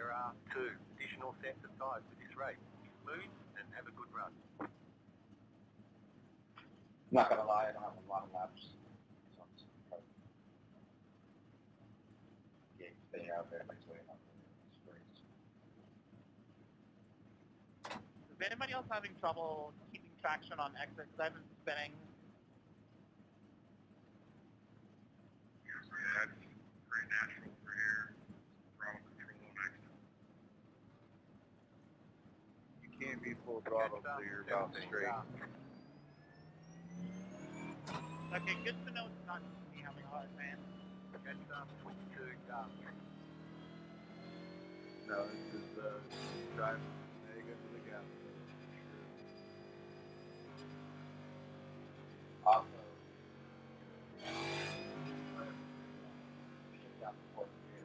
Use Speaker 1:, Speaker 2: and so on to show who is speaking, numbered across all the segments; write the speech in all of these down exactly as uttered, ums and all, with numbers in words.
Speaker 1: There are two additional sets of tyres for this race. Smooth and have a good run.
Speaker 2: I'm not gonna lie, I don't have a lot of laps. So I'm just gonna get stay out there next way up there.
Speaker 3: Is anybody else having trouble keeping traction on exit? Because I've been spinning.
Speaker 4: Yeah, it's pretty natural for here. Throttle control on exit.
Speaker 5: You can't be full throttle until you're about straight.
Speaker 3: Okay, good to know it's not just me having a hard time.
Speaker 1: Catch up, twenty-two, go.
Speaker 5: No, this is uh, driving mega to the gap.
Speaker 2: Also, shift out the fourth gear.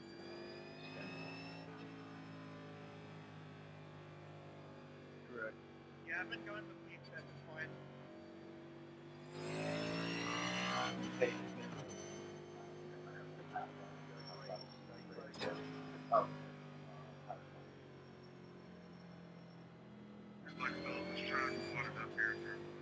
Speaker 5: Correct.
Speaker 3: Yeah, I've been going with leads at this point.
Speaker 2: Hey, oh.
Speaker 4: There's like fellas that's trying to put it up here.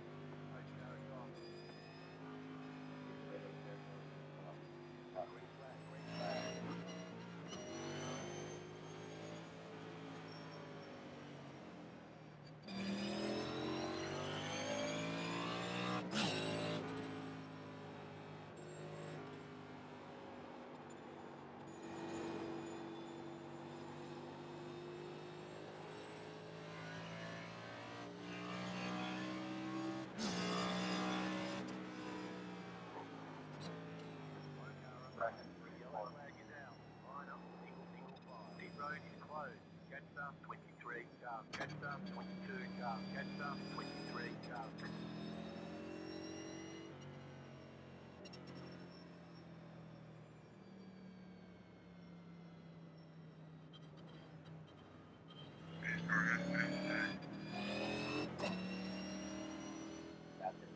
Speaker 1: twenty-three, go. Catch up, twenty-two, go. Catch up, twenty-three, go.
Speaker 4: His car has to have that.
Speaker 2: That's it.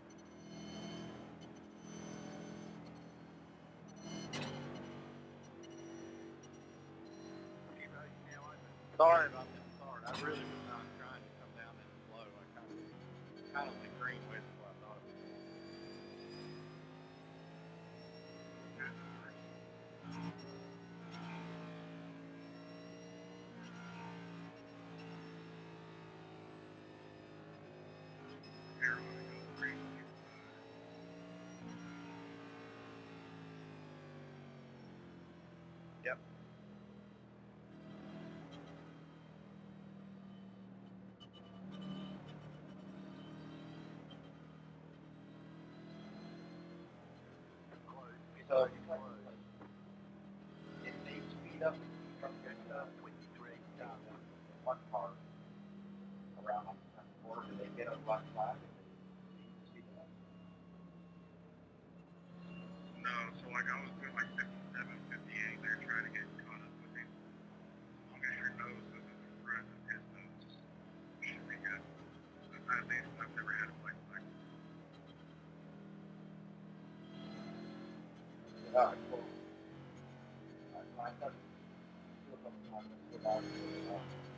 Speaker 3: Sorry about that start. I really was not trying to come down that slow. I kind of, kind of went green way before I thought it was.
Speaker 5: Yep.
Speaker 2: So you can it may speed up from good uh, twenty-three down to one car around like the corner. Do they get a black flag? Speed it up.
Speaker 4: No, so like I was doing like fifty-seven, fifty-eight, they're trying to get caught up with him. As long as your nose isn't in front of his nose, should be good. I've I've never had a black flag.
Speaker 2: Alright, cool. I thought you were talking about this without it.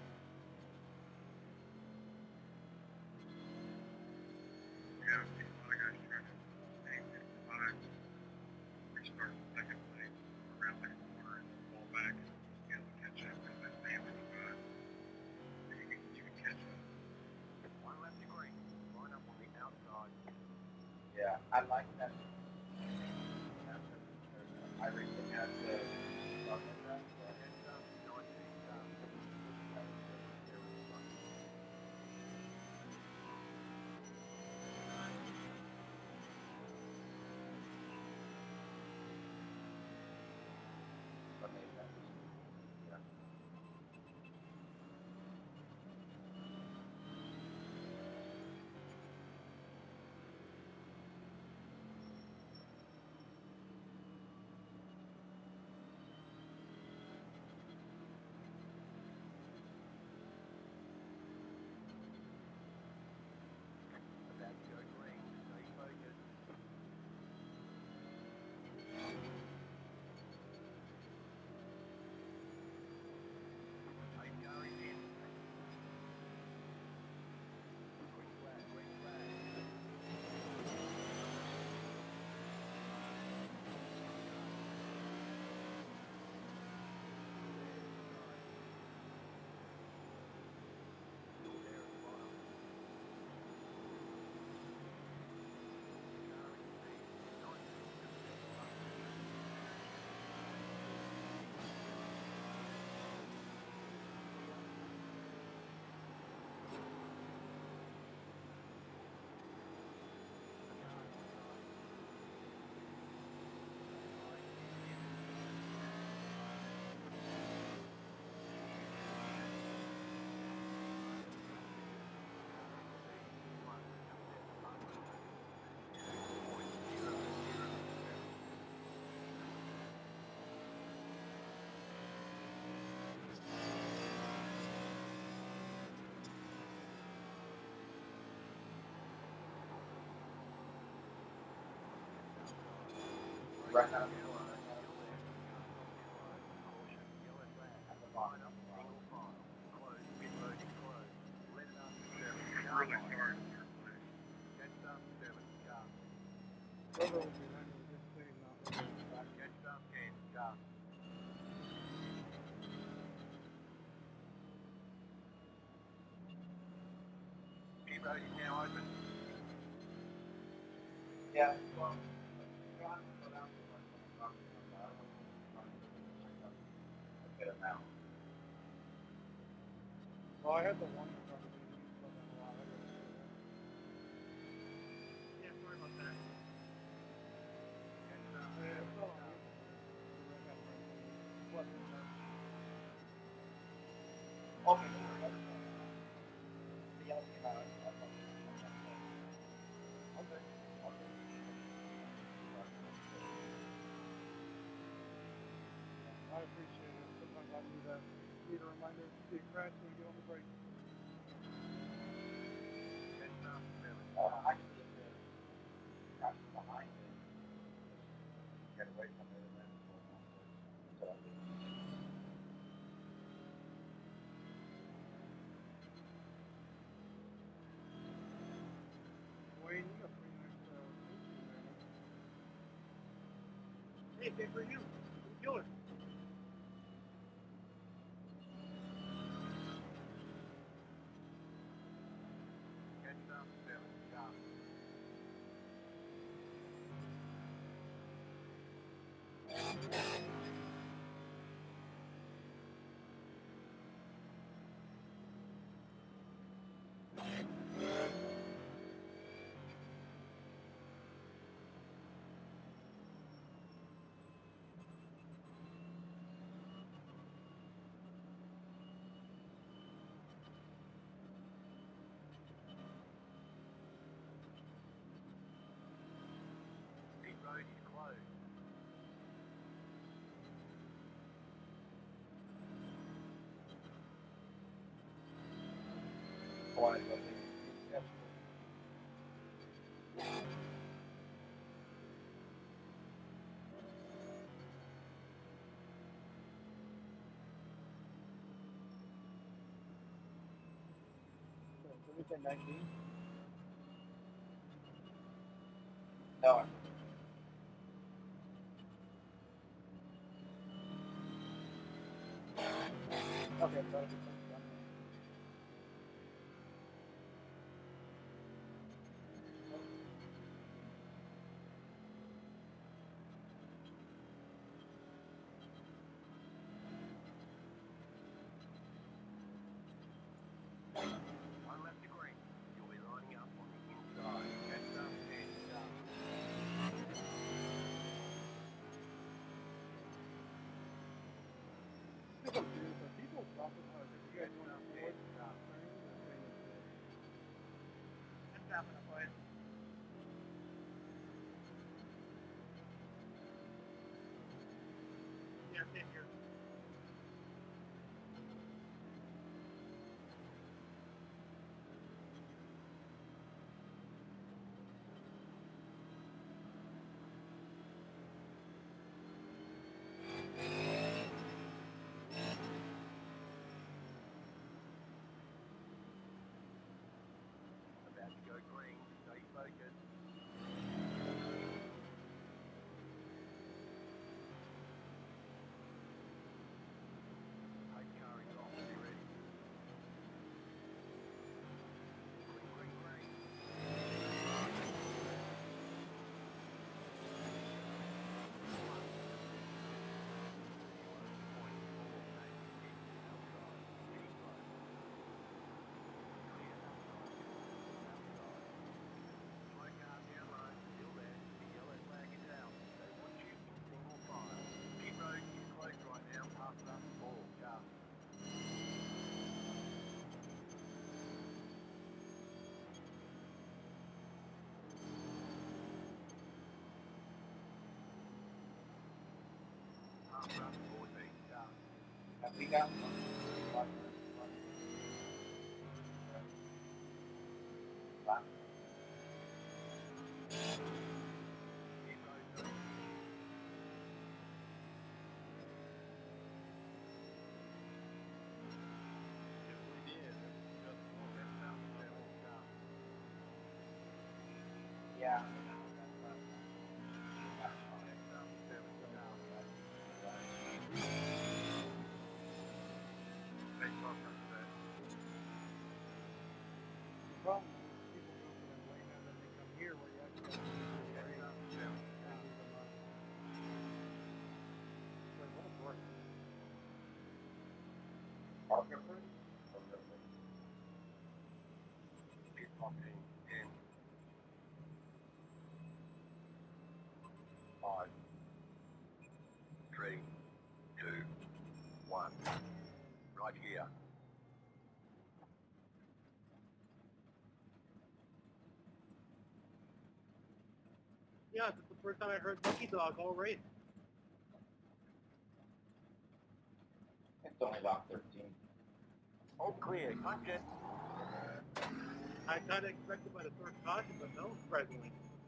Speaker 4: Yeah, I've seen a lot of guys trying to stay fifty-five, restart the second lane, around the corner and fall back and be able to catch up because that stay fifty-five. You can, you can catch up.
Speaker 1: One left to green. Line up on the outside.
Speaker 2: Yeah, I like that. iRacing has the start like that. But maybe that's yeah. right now.
Speaker 1: Yellow, still there. Caution, yellow flag.
Speaker 2: At the bottom.
Speaker 1: Line up, single file. Closed, pit road is closed. Let it up, seven,
Speaker 4: It's
Speaker 1: car
Speaker 4: really
Speaker 1: line.
Speaker 4: hard in third place.
Speaker 1: Catch up, seven, car.
Speaker 3: Whoever was behind me was just saying not really back.
Speaker 1: Catch up, ten, car. Pit road is now open.
Speaker 2: Yeah, well, you don't have to go down too much when I'm talking about that. I don't want to check up a good amount.
Speaker 3: Well, I had the one in front of me. and he slowed down a lot. I gotta do that.
Speaker 4: Yeah, sorry about that.
Speaker 1: Catch up,
Speaker 3: Yeah,
Speaker 1: seven,
Speaker 3: it's all on
Speaker 1: car.
Speaker 3: me. I got it right. What, in there?
Speaker 2: Okay, so that's the yellow came out. I thought it was on that side.
Speaker 3: Okay.
Speaker 2: Okay.
Speaker 3: I appreciate it. Sometimes I need a need a reminder. See a crash when I get on the brake.
Speaker 1: Catch up, seven,
Speaker 2: Uh,
Speaker 1: car.
Speaker 2: actually, if the crash is behind it, just get away from it and then go around it. So I did.
Speaker 3: Wayne, you got pretty nice uh, finishing there, man.
Speaker 4: Hey, good for you. Killer.
Speaker 1: Catch up, seven, car. Pit road is closed.
Speaker 2: Why? But they, yeah.
Speaker 3: So, did we say nineteen?
Speaker 2: No, I-
Speaker 3: Okay, that'll be fine. Done.
Speaker 1: One left to green. You'll be lining up on the inside. Catch up, ten, car.
Speaker 3: I think I'm curious. Are people dropping? Uh, are you guys
Speaker 1: Catch
Speaker 3: going
Speaker 1: up,
Speaker 3: forward?
Speaker 1: ten, car.
Speaker 3: Turning or staying in forward?
Speaker 4: That's happening, boys. Yeah, same here.
Speaker 1: About to go green. Stay focused. Pace car is off. Be ready. Green, green, green. Point four, eight, six, outside. Heading close. Clear outside. Outside. Slow car down low. Still there. The yellow flag is out. They want you in single file. Pit road is closed right now. Pass it up. Four, car. Pass it up. fourteen, car.
Speaker 2: have we got one?
Speaker 1: Pit road open.
Speaker 2: Yeah. That's fine.
Speaker 3: Take off from that.
Speaker 6: The problem is people go for that way now that they come here where you actually have to do this race. They lose a lot. Wait, what a break.
Speaker 2: Parker Fruit? Or really?
Speaker 1: Pit fourteen, ten, five, three, two, one. Right here.
Speaker 3: Yeah, it's the first time I heard Lucky Dog all race.
Speaker 2: It's only about thirteen.
Speaker 1: All clear. Punch it.
Speaker 3: I kind of expected by the third caution, but no, surprisingly.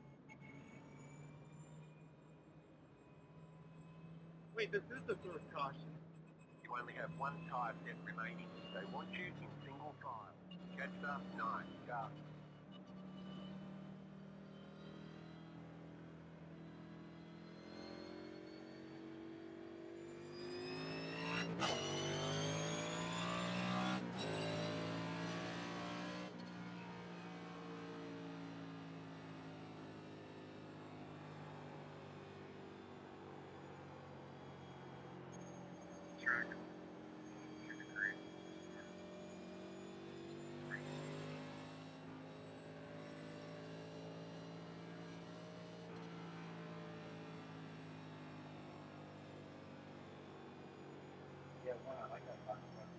Speaker 3: Wait, this is the third caution.
Speaker 1: You only have one tire set remaining. They want you in single file. Catch up, nine, go.
Speaker 4: Track. Two degrees.
Speaker 2: Yeah, one, I like that Parker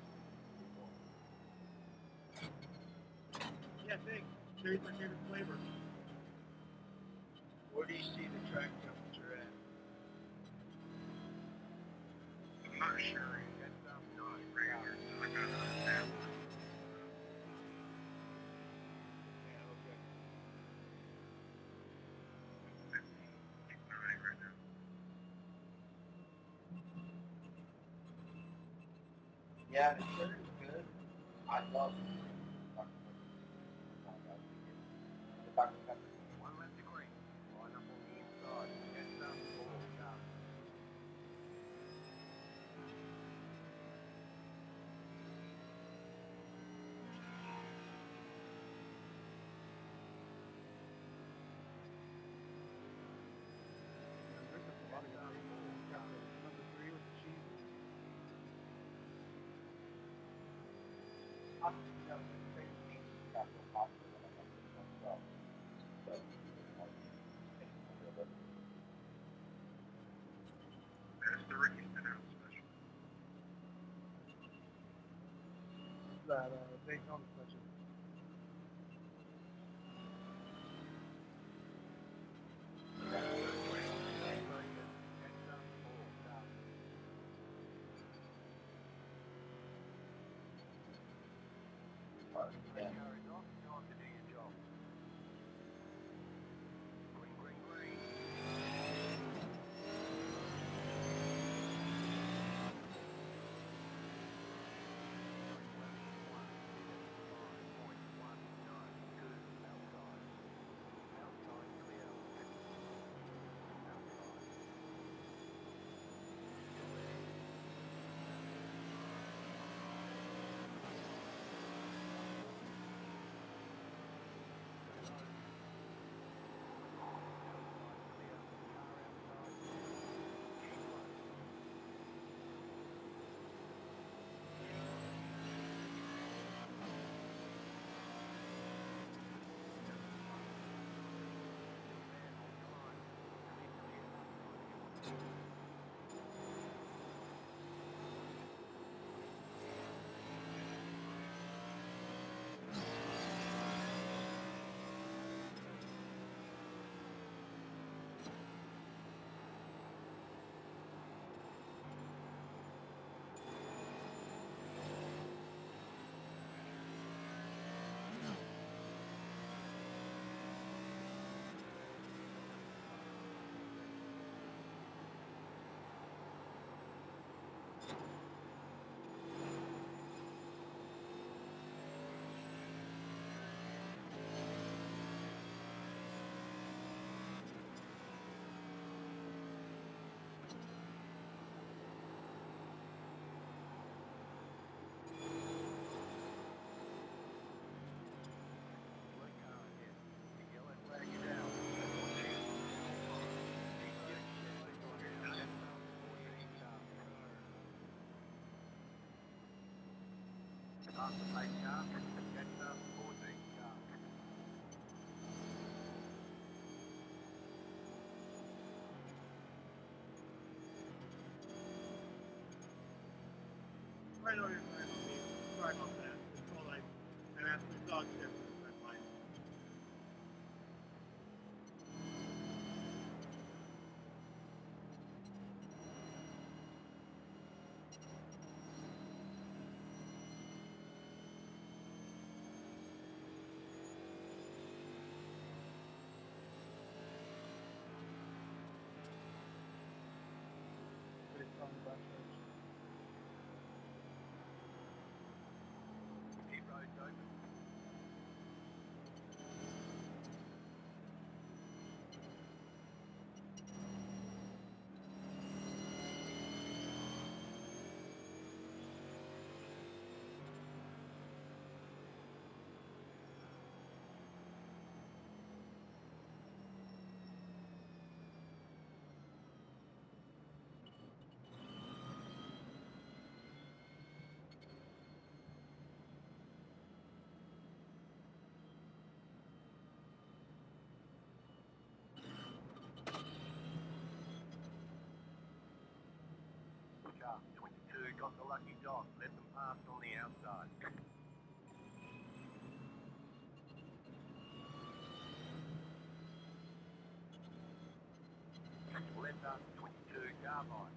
Speaker 3: Yeah, thanks. Cherry's my favorite flavor.
Speaker 5: Where do you see the track temperature at?
Speaker 4: I'm not sure.
Speaker 1: Catch up,
Speaker 4: It's
Speaker 1: nine,
Speaker 4: regular. So I got a map.
Speaker 5: Yeah, okay.
Speaker 4: fifteen, nine right now.
Speaker 2: Yeah, the shirt is good. I love it. The Parker Fruit.
Speaker 1: one left to green. Line up on the inside. Catch up, four, go.
Speaker 6: There's just a lot of guys. Number three with the cheese.
Speaker 2: I'm, you know, the same team got so popular when I got this one stuff. But, like, it's a little bit.
Speaker 4: That's the Ricky Stenhouse special.
Speaker 6: That uh, Daytona special.
Speaker 1: Catch up, four, go.
Speaker 2: Parker, yeah.
Speaker 1: Carried off, time to do your job. Green, green, green. past the pace car. Catching up, fourteen car.
Speaker 3: Right on your side on me. Sorry about that. It's all like, and after the dog shit was red light.
Speaker 6: Pretty strong brush edge.
Speaker 1: Keep roads open. Car twenty-two got the lucky dot. Let them pass on the outside. Left up twenty-two car by.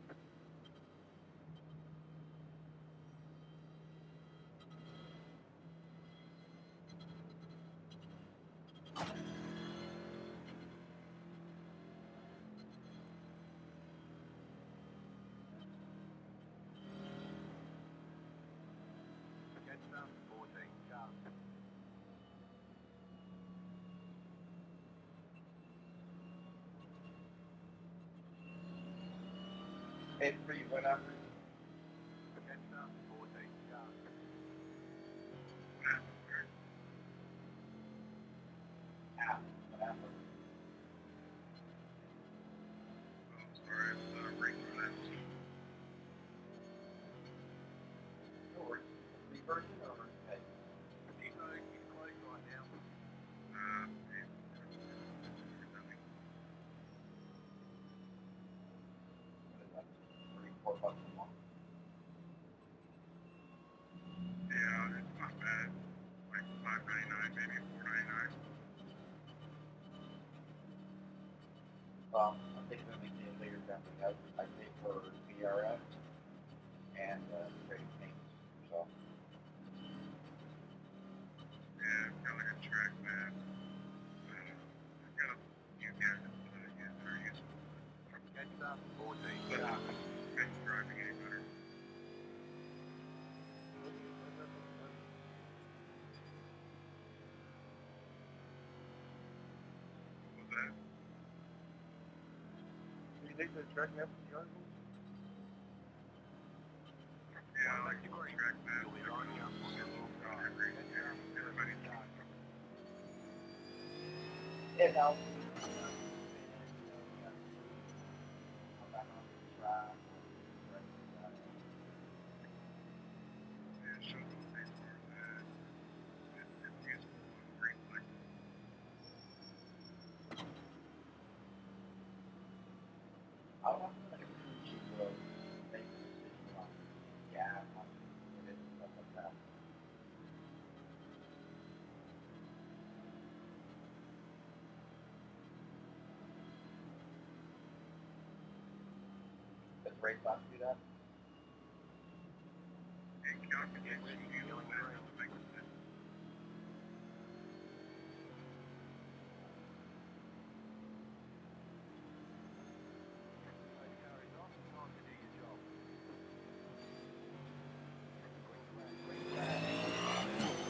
Speaker 1: Catching up, fourteen car.
Speaker 2: Head three went up.
Speaker 1: Catching up, fourteen car.
Speaker 2: Out. Went up.
Speaker 4: Oh, sorry, it's uh, ring left.
Speaker 2: No worries. Reverse it over. Okay.
Speaker 1: Keep road is closed right now.
Speaker 4: Uh,
Speaker 2: What is that? Three, four bucks a month.
Speaker 4: yeah, it's not bad. Like five ninety-nine, maybe four ninety-nine.
Speaker 2: Um, I think when they get later down the house, I pay for V R S and uh, trading things. So
Speaker 4: Yeah, I've got like a track map. Uh, I've got a few gadgets that I use that are useful.
Speaker 1: Catching up, fourteen
Speaker 4: But
Speaker 1: car.
Speaker 4: it makes driving any better. What was that?
Speaker 6: Do you think the track map is the article?
Speaker 4: Yeah, I like the track map.
Speaker 1: You'll be lining up on your little car.
Speaker 4: Every,
Speaker 1: Catching up,
Speaker 4: everybody
Speaker 1: thirteen car.
Speaker 2: it helps. I'm back on the track.
Speaker 4: Yeah, it shows what they are that it, it's useful on green light.
Speaker 2: I want to like she will make a decision on gas, on it and stuff like that. Does Racecraft do that?
Speaker 4: And calculates fuel, that doesn't make sense.
Speaker 1: Those car is off. Time to do your job. Green flag, green flag.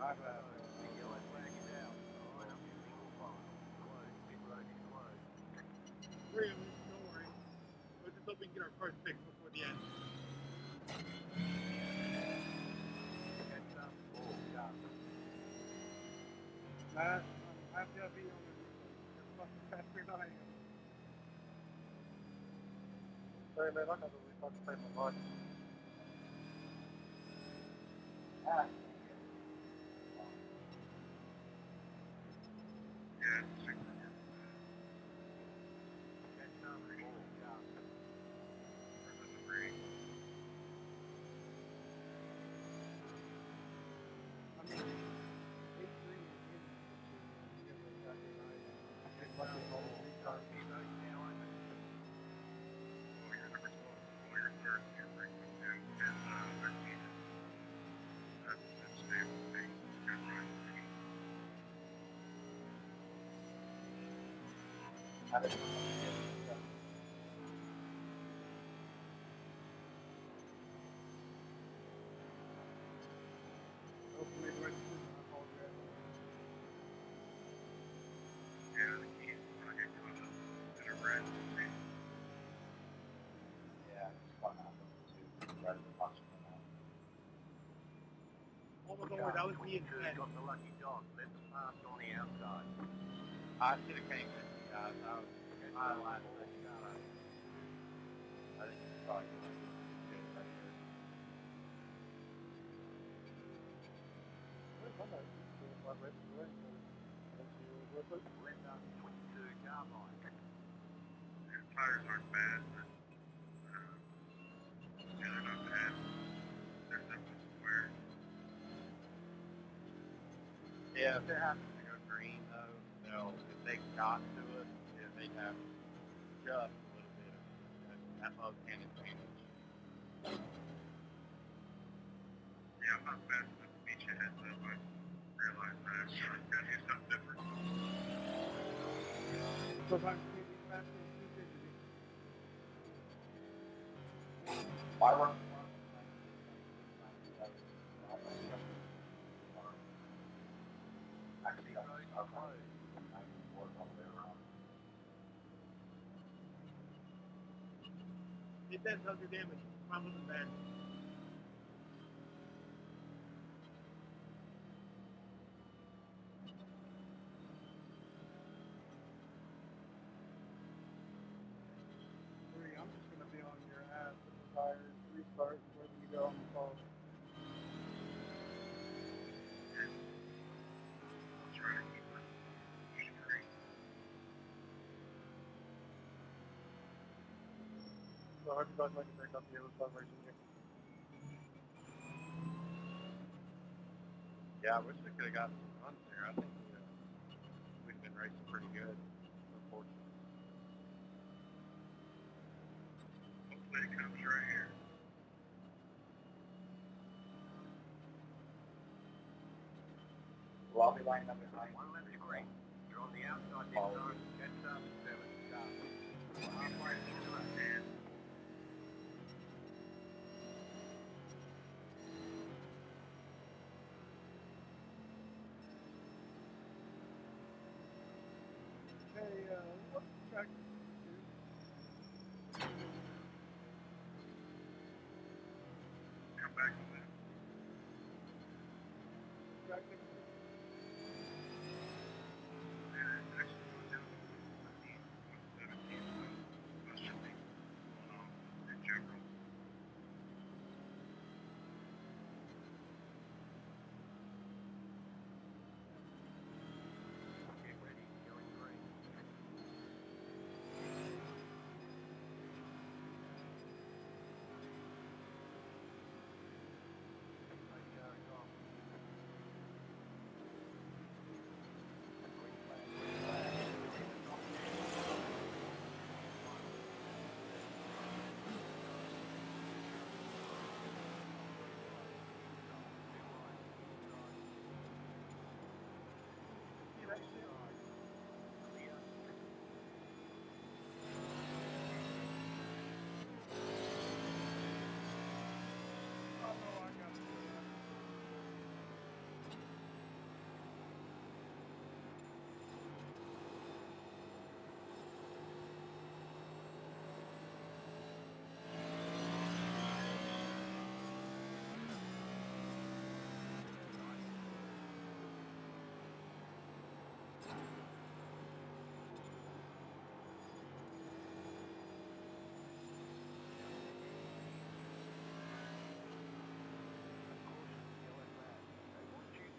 Speaker 3: I've had
Speaker 1: The yellow flag is out. Line up in single file. Closed. Pit road is closed.
Speaker 3: three of them, don't worry. Let's just hope we can get our first fix before the end.
Speaker 1: Catch up. All got.
Speaker 6: Matt, I'm happy I'll be on the you're fucking faster than I am.
Speaker 3: Sorry, man, I got to really fucking play my life.
Speaker 2: Ah,
Speaker 4: Yeah, it's super hard.
Speaker 1: Catch up. All got.
Speaker 4: For the three.
Speaker 6: I mean, eight three is in this picture, and you get like faster than I am. Get lucky with all the restarts.
Speaker 1: Pit road is now open.
Speaker 4: Well, your number twelve, well, your third, your frequent two, and uh, thirteen. That's that's stable. Hey, good run.
Speaker 2: how did you get stuff?
Speaker 6: Hopefully, the right decision. I apologize.
Speaker 4: Yeah, the key is when I get caught up in a red thing.
Speaker 2: Yeah, it's fun out to rather than watching them out.
Speaker 3: Oh, but don't worry, that was me and
Speaker 1: twenty-two
Speaker 3: Ken.
Speaker 1: got the lucky dog. Let them pass on the outside.
Speaker 3: I should have came with you guys. I was
Speaker 1: Catch
Speaker 3: my
Speaker 1: up.
Speaker 3: last
Speaker 1: All
Speaker 3: thing.
Speaker 1: got.
Speaker 2: I think it's probably going to be good right here.
Speaker 6: Well, I'm not doing my race for race, so eventually it was worth it.
Speaker 1: Left up. twenty-two carbine.
Speaker 4: Your tires aren't bad, but uh, yeah, they're not bad. They're definitely square.
Speaker 3: Yeah, if it happens to go green, though, they'll, if they got to it, yeah, they'd have just a little bit of that, that mug can advantage.
Speaker 4: Yeah, I'm not fast enough to beat your heads up. I realize that. So I've got to do something different.
Speaker 6: Sometimes you can't be faster than two fifty.
Speaker 2: I run one. Actually,
Speaker 1: Pit
Speaker 2: I
Speaker 1: road is
Speaker 2: was
Speaker 1: closed.
Speaker 2: ninety-four all the way around.
Speaker 3: It does hug your damage. Mine wasn't bad.
Speaker 6: Three, I'm just going to be on your ass with the tires, restart, wherever you go on the phone.
Speaker 4: I'll try to keep it straight.
Speaker 6: So I hope you guys like to break up the other stuff racing here.
Speaker 3: Yeah, I wish we could have gotten some runs here. I think we, uh, we've been racing pretty good, unfortunately.
Speaker 4: Hopefully it comes right here.
Speaker 2: Well, I'll be lining up behind.
Speaker 1: One left to green. You're on the outside this time. Catch up. Seven got. Halfway through the race.
Speaker 6: Hey, uh, what's the track?
Speaker 4: Come back to that.
Speaker 6: Track
Speaker 4: And it actually goes down to one fourteen, one seventeen, so that should be going on in general.
Speaker 1: Get ready. Going green. Radio's off.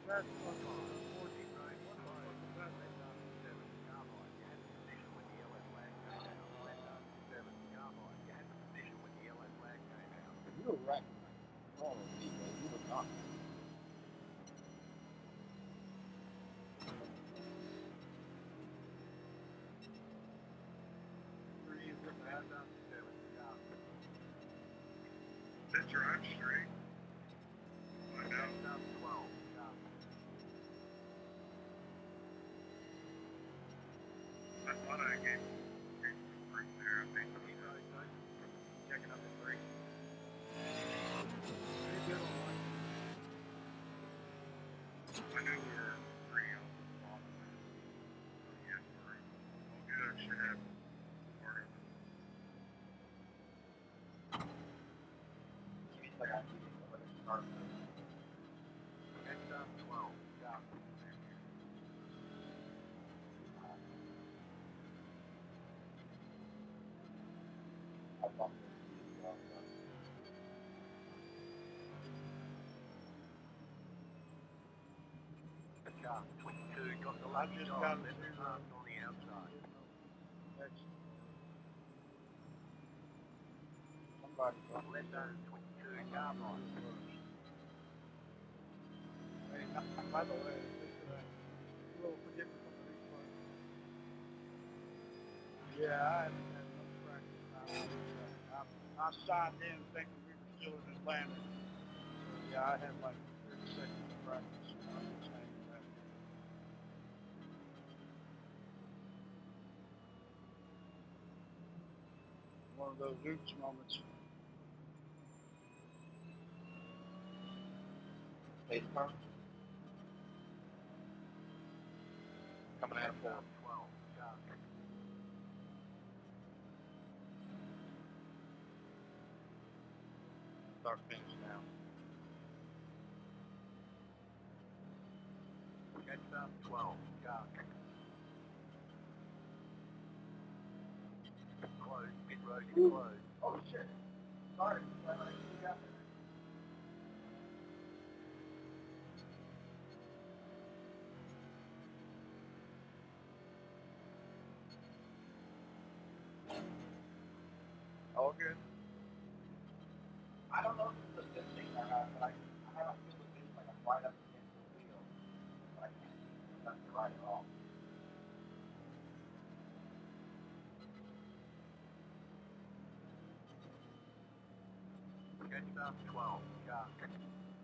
Speaker 6: That's fucking unfortunate. What the fuck is that thing down there?
Speaker 1: Seven, carbide. You had the position when the yellow flag came out. Left up, seven, carbide. You had the position when the yellow flag came out.
Speaker 2: You were wrecking like normal people. You were not.
Speaker 6: Three is
Speaker 1: Left up, seven, carbide.
Speaker 4: That's drive straight. Find out.
Speaker 1: Left up, twelve, carbide.
Speaker 4: I thought I gave gave some three there. I think
Speaker 1: Keep those notes. Checking up at three.
Speaker 6: pretty good on one.
Speaker 4: I knew we were three on the bottom. So yeah, we're all good. Should have part of it.
Speaker 2: Seems like I need to go and start.
Speaker 1: Left up, twelve, carbide.
Speaker 2: I thought this was well done.
Speaker 1: Car twenty-two got the
Speaker 6: I
Speaker 1: lucky
Speaker 6: just
Speaker 1: dog.
Speaker 6: got
Speaker 1: Left
Speaker 6: to,
Speaker 1: arm on the outside.
Speaker 6: Next.
Speaker 2: Somebody got
Speaker 1: Left arm twenty-two, carbide.
Speaker 6: Hey, by the way, just uh, a little forgiveness on the refund. Yeah, I haven't had much practice now. I, I signed in thinking we were still in Atlanta. So yeah, I had like thirty seconds of practice. I'm just hanging back. One of those oops moments.
Speaker 2: Pace car.
Speaker 3: Coming out of four.
Speaker 1: twelve, carbide.
Speaker 3: Start finish now.
Speaker 1: Catch up, twelve, carbide. Close, pit road is closed.
Speaker 2: Oh shit. Sorry. I got there.
Speaker 3: All good.
Speaker 2: I don't know if it's a good thing or not, but I, I have a feel that it's like I'm right up against the wheel, but I can't see if that's right at all.
Speaker 1: Catch up, twelve, carbide.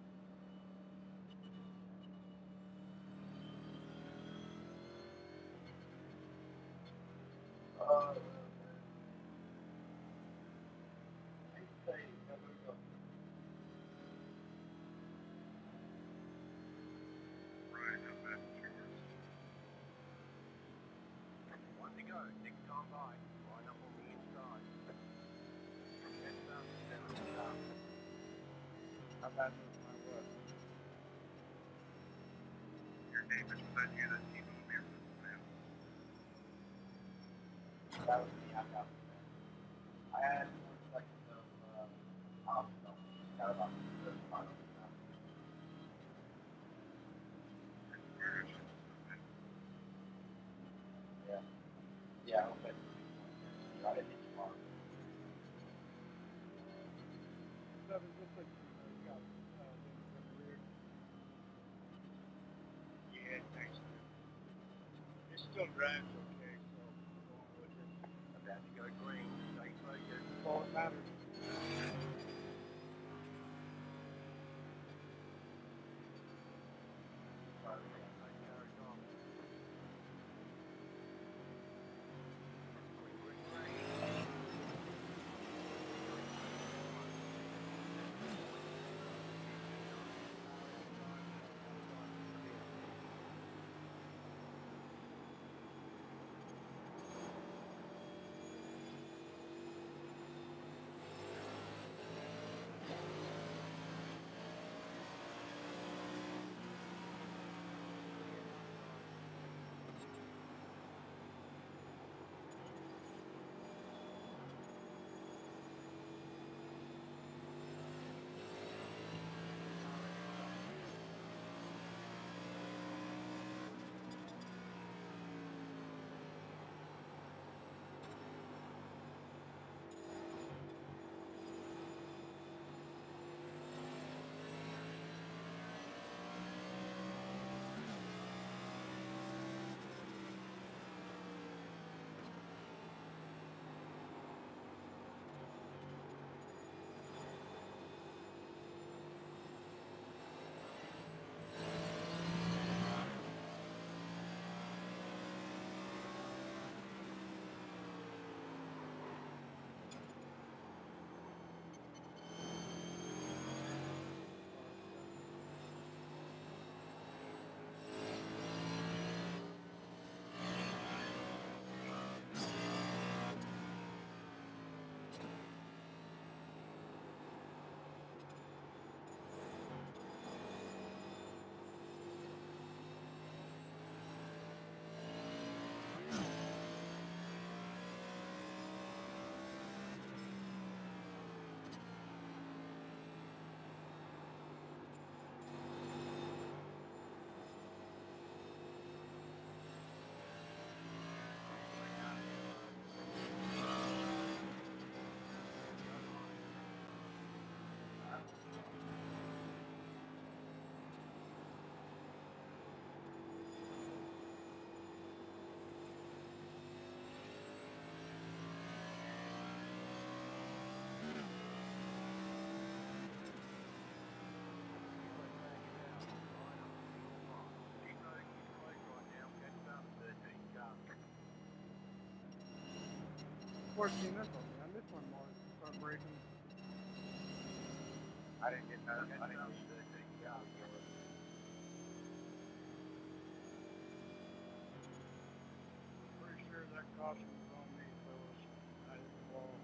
Speaker 2: Uh, I say, there we go.
Speaker 4: Right up that yours.
Speaker 1: One to go, next time by. Line up on the inside. Catch up, seven, carbide.
Speaker 6: How bad was my work?
Speaker 4: Your David said you that he will be able to now.
Speaker 2: That was me. I got there. I had four seconds of uh, off, so got about the final.
Speaker 4: Where is it?
Speaker 2: Yeah. Yeah, I hope that's I didn't hit you hard.
Speaker 6: Seven, looks like you got uh, damage in the rear.
Speaker 3: Yeah, thanks.
Speaker 6: It still drives okay, so I'm going with it.
Speaker 1: About to go green, stay focused.
Speaker 6: That's all that matters.
Speaker 1: Sorry, take carriage off. Green, green, green.
Speaker 6: fourteen, that's okay. On this one, more, you start breaking.
Speaker 2: I didn't get no.
Speaker 1: Get
Speaker 2: I didn't
Speaker 1: some
Speaker 2: get
Speaker 1: thirteen
Speaker 2: yeah,
Speaker 1: cars.
Speaker 6: Pretty sure that caution was on me, fellas. I hit the wall.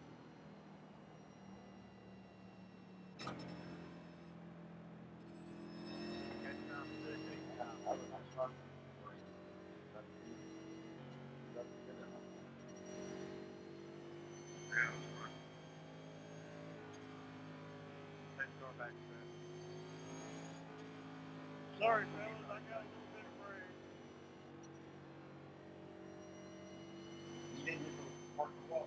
Speaker 1: Get some thirteen
Speaker 2: I
Speaker 1: cars.
Speaker 2: was not starting for you. That's that's good enough.
Speaker 4: Yeah, that's fine.
Speaker 3: Let's go back to that.
Speaker 6: Sorry, fellas, I got a little bit of break.
Speaker 2: You didn't get to park the wall.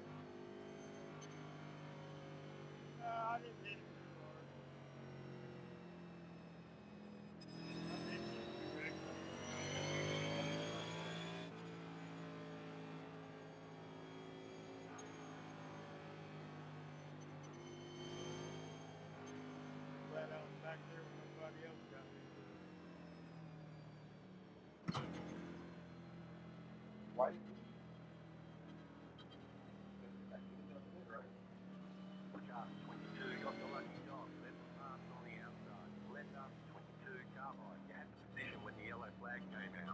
Speaker 6: No, I didn't hit it too hard. I didn't hit it too big. Glad I was back there when nobody else got into it.
Speaker 2: Why did you? That could have been good, right?
Speaker 1: Watch out, twenty-two got the lucky dog. Let them pass on the outside. Let up, twenty-two carbide. You had the position when the yellow flag came out.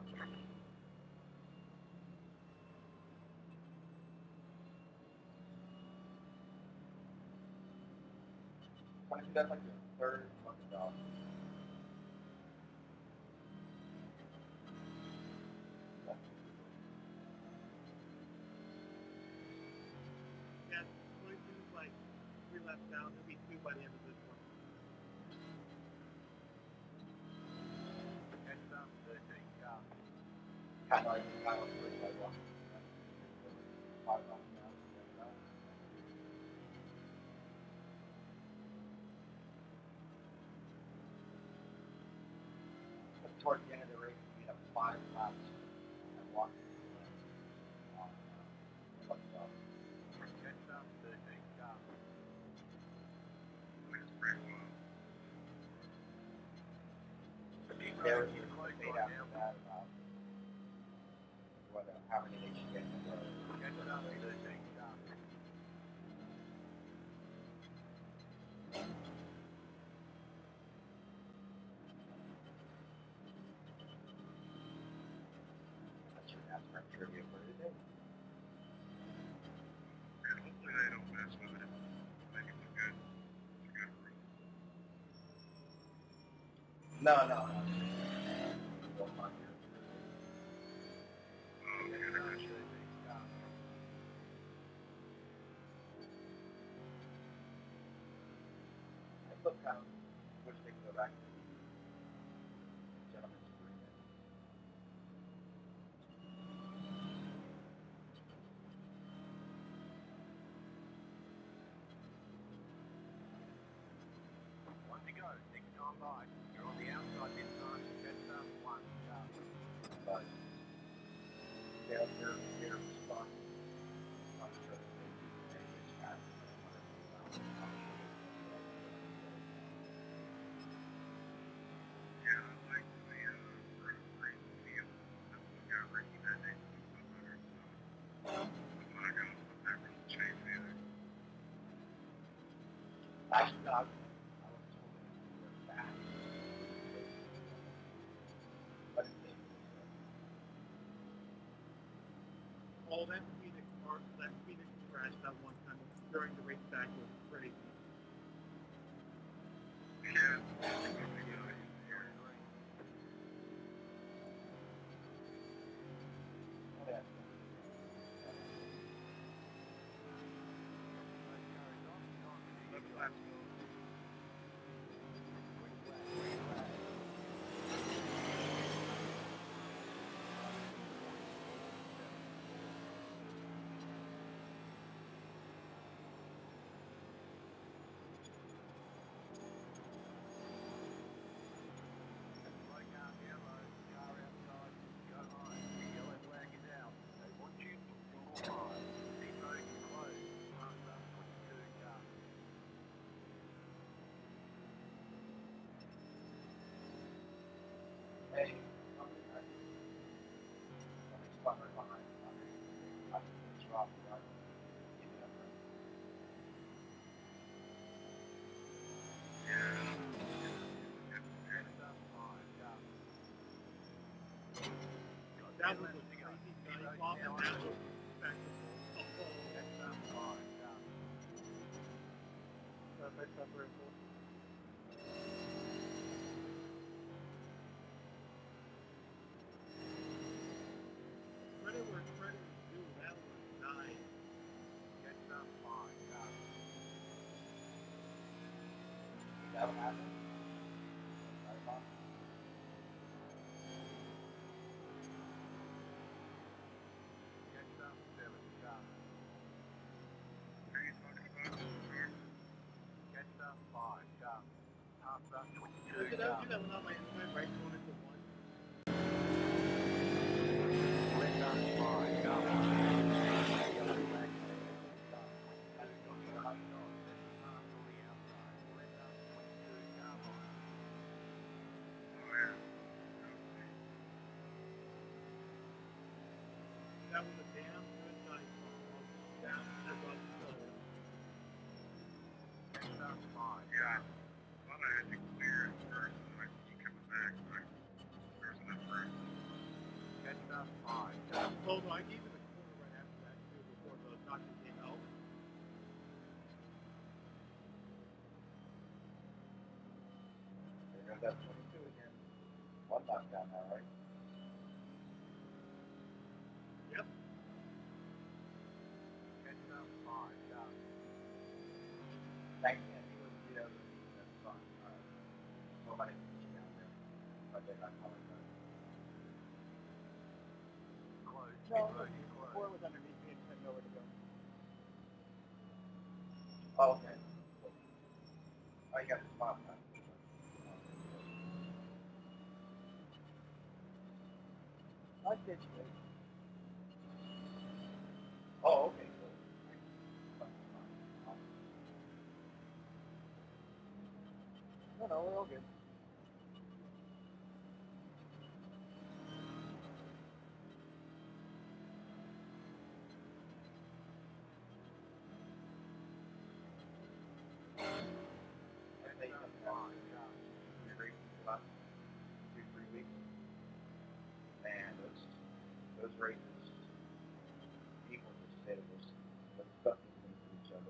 Speaker 2: Why did that like your third fucking dog?
Speaker 3: Yeah, twenty-two is like three laps down. There'll be two by the end of this one.
Speaker 1: Get some thirteen cars.
Speaker 2: Kind of like kind of like like one. Five miles an hour. But towards the end of the race, we had five laps and walked to the left. On, uh, what's up?
Speaker 1: Get some thirteen cars.
Speaker 4: It's pretty well.
Speaker 1: Keep
Speaker 2: There was
Speaker 1: rolling,
Speaker 2: a
Speaker 1: you're close
Speaker 2: debate
Speaker 1: right
Speaker 2: after
Speaker 1: now.
Speaker 2: that about whether how many they should get in the road.
Speaker 1: Get some thirteen cars.
Speaker 2: That's your NASCAR trivia for today.
Speaker 4: And hopefully they don't mess with it. I think it's a good, it's a good rule.
Speaker 2: No, no, no. Don't mind your
Speaker 4: Oh,
Speaker 1: Get
Speaker 4: okay, I
Speaker 1: some
Speaker 4: got you.
Speaker 1: thirteen cars.
Speaker 2: I still kind of wish they could go back to the gentleman's agreement.
Speaker 1: One to go. Next time by. You're on the outside this time. Get some one car.
Speaker 2: But they're, they're, they're stuck. I'm sure that they do make this happen. I'm sure
Speaker 4: Yeah, I like the uh, road race deal. That's what got Ricky that day to do so better. So I'm not gonna put that rule change either.
Speaker 2: actually, no, I was I was told that they were back. But it's
Speaker 3: Oh, that Phoenix car, that Phoenix crash that one time during the race back was crazy.
Speaker 4: Yeah, it's gonna be nice.
Speaker 2: yeah.
Speaker 3: Eleven laps ago.
Speaker 1: Slow car down low. Car outside. Go high. The yellow flag is out. They want you in single file. Pit road is closed. Pass up twenty-two cars.
Speaker 2: Hey, somebody, I, somebody's spun right behind. I think it's dropped right.
Speaker 3: that was a crazy dive off, and that was respectable.
Speaker 1: That's um, fine. Um,
Speaker 6: Perfect, that's very cool.
Speaker 3: Credit where credit is due, that was nice.
Speaker 1: that's um, fine. Um,
Speaker 2: Is that what happened? Right on.
Speaker 1: that's um, seven. Um,
Speaker 4: Who are you talking about? Sorry.
Speaker 1: that's um, five. Um, after twenty-two.
Speaker 3: Look at that,
Speaker 1: Um,
Speaker 3: do that one on my inside, right? Going into one.
Speaker 1: That's um, fine. Um, yellow flag. Um, twenty-two. Got your nose. That's past on the outside. That's um, twenty-two. Carbine.
Speaker 4: Oh, yeah.
Speaker 3: That was a damn good dive off. Down to the button soul.
Speaker 1: That's um, five.
Speaker 4: Yeah. I thought I had to clear it first, and I keep coming back. But there's enough room.
Speaker 1: That's um, five.
Speaker 3: Um, hold on, I gave it a quarter right after that too, before the doctor came out.
Speaker 2: There goes that twenty-two again. One knockdown now, right?
Speaker 3: Yep.
Speaker 1: That's um, five. Um,
Speaker 2: Thank you. He was the other. That's fine. All right. Nobody can see down there. But they're not calling that.
Speaker 1: close.
Speaker 6: No,
Speaker 1: Pit road is
Speaker 6: before
Speaker 1: closed.
Speaker 6: it was underneath me and didn't know where to go.
Speaker 2: Oh, okay. Cool. Oh, you got the spot now.
Speaker 6: I did it.
Speaker 2: Oh, okay. Cool.
Speaker 6: No, no, we're all good.
Speaker 2: I think I'm fine. You're racing for about two, three weeks. Man, those those races, people just said it was the fucking thing to each other.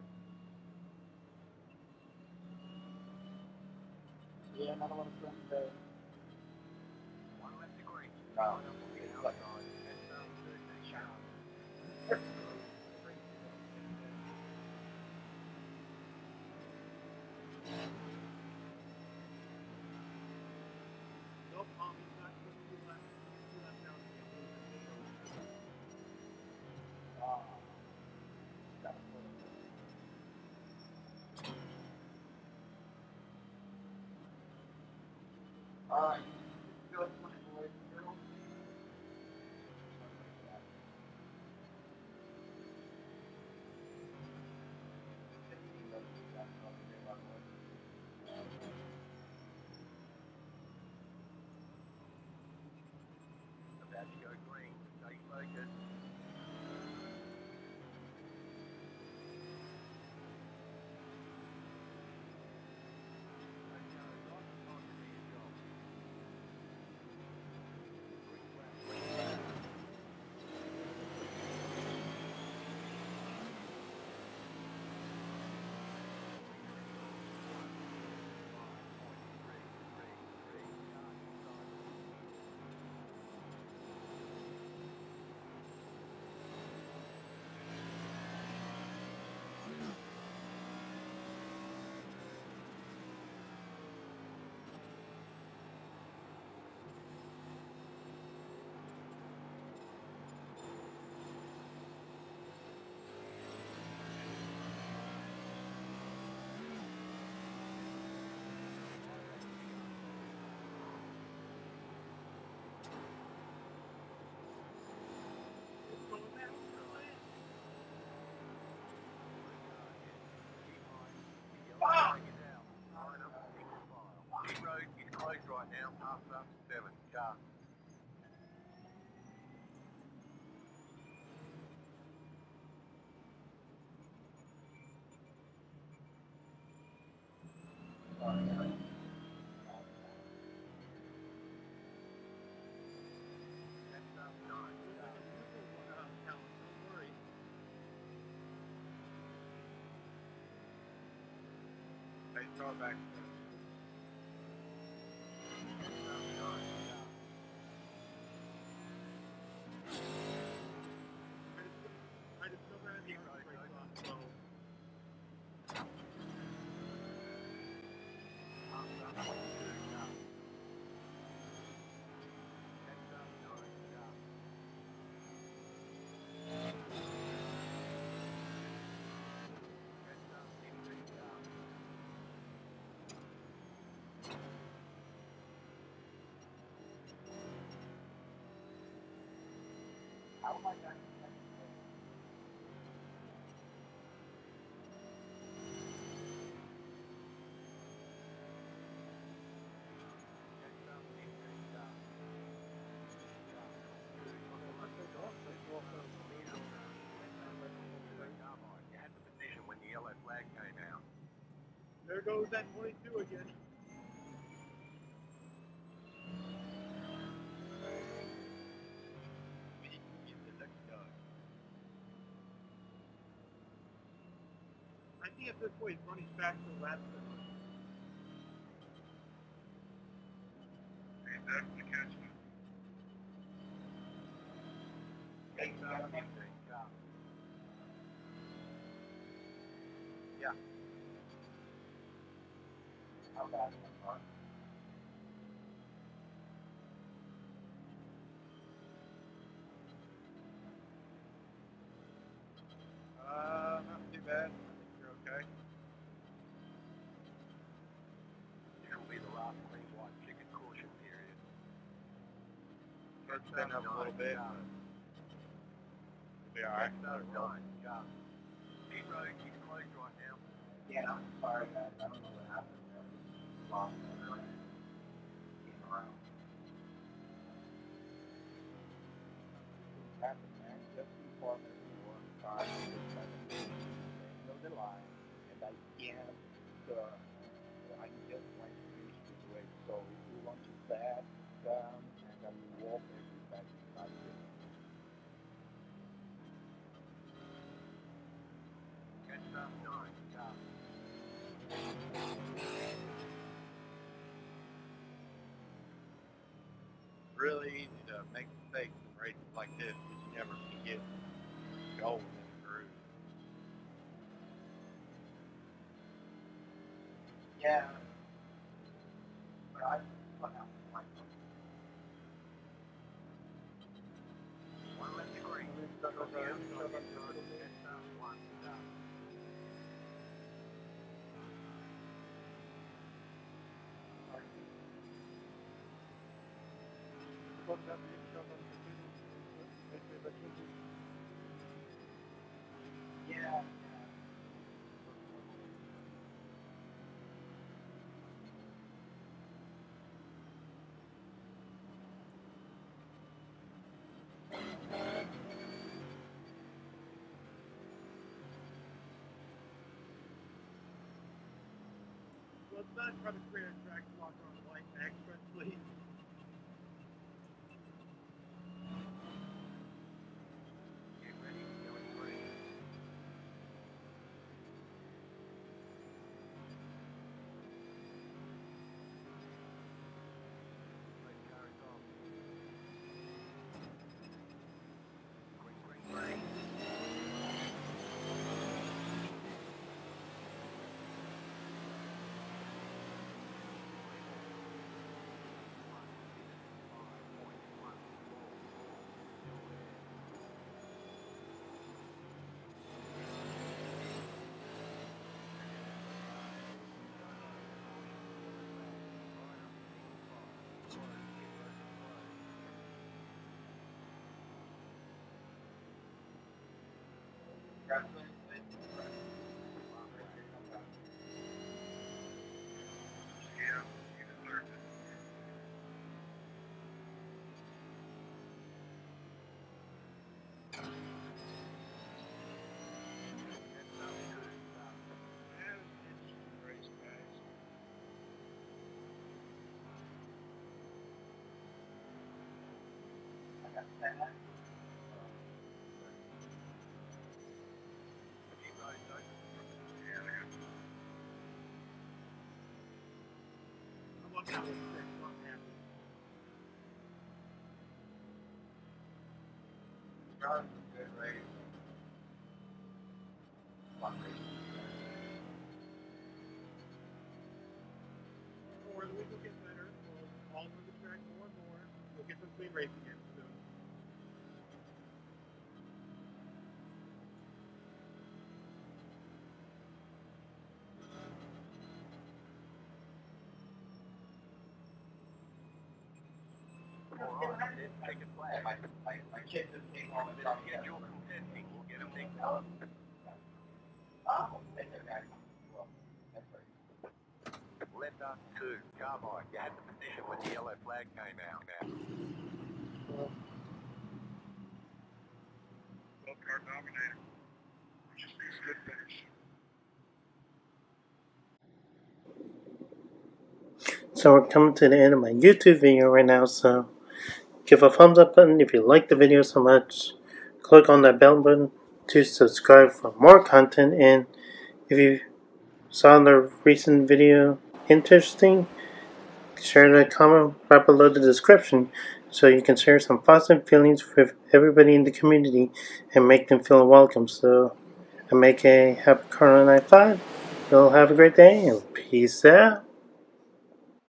Speaker 6: Yeah, not a lot of friends there.
Speaker 1: One left to green.
Speaker 2: No,
Speaker 1: Line up on the
Speaker 2: it's like
Speaker 1: outside. That's um, thirteen. Um,
Speaker 3: Nope, um, he's not going to left. He's left down to get those potatoes.
Speaker 2: ah, got a photo. All right, good, my boys and girls.
Speaker 1: about to go green. Stay focused. Okay, right behind you, do your job. Green flag. Pit road is closed right now, after seven. Car. That's up nine.
Speaker 3: They start back. I just know that the arm breaks on so.
Speaker 2: How am I going to
Speaker 1: You had the position when the yellow flag came out.
Speaker 3: There goes that twenty-two again. We need to get the next guy. I think at this point he's running faster laps than us.
Speaker 4: He's definitely catching up.
Speaker 1: Yeah.
Speaker 2: How bad is my car?
Speaker 3: Uh, not too bad. I think you're okay.
Speaker 1: This will be the last green white chicken caution period.
Speaker 3: Starts spinning up a little bit. But we'll be alright.
Speaker 1: No, nine, go. Pit road is closed right now.
Speaker 2: Yeah, I'm sorry guys. I don't know what happened there. Lost my came around. Happened, man. Just before me, one car, no the line, and I can't. Uh, I just went to finish this race. So if you want to back, come, and I will walk every back like this.
Speaker 1: Catch up, nine, go.
Speaker 3: Really easy to make mistakes in races like this because you never can get going in the groove.
Speaker 2: Yeah. But I put out my
Speaker 1: One left to green. Go down, go down, go down. Catch up, one, go.
Speaker 2: Yeah.
Speaker 3: Let's not try to create a track block on the white express, please.
Speaker 1: Get ready to go in green. Red car is off. Green, green, green.
Speaker 4: Yeah, he deserved it.
Speaker 3: That was an interesting race, guys.
Speaker 2: I got that.
Speaker 1: Keep those open.
Speaker 4: Yeah, I got
Speaker 2: Drive some good race. Fun racing.
Speaker 3: Or we will get better. We'll all over the track more and more. We'll get some clean racing in soon.
Speaker 1: Take a
Speaker 2: Yeah,
Speaker 1: flag.
Speaker 2: my, my, my kids just came home and told me that.
Speaker 1: Schedule contesting. We'll get them next up.
Speaker 2: Oh, that's okay. Well, that's right.
Speaker 1: Left up two. Carmine, you had the position when the yellow flag came out. Now.
Speaker 4: Wild card dominator. Which is a good finish.
Speaker 7: So we're coming to the end of my YouTube video right now, so give a thumbs up button if you like the video so much. Click on that bell button to subscribe for more content, and if you saw the recent video interesting, share the comment right below the description so you can share some positive feelings with everybody in the community and make them feel welcome. So I make a happy Karlo ninety-five. You'll have a great day and peace out.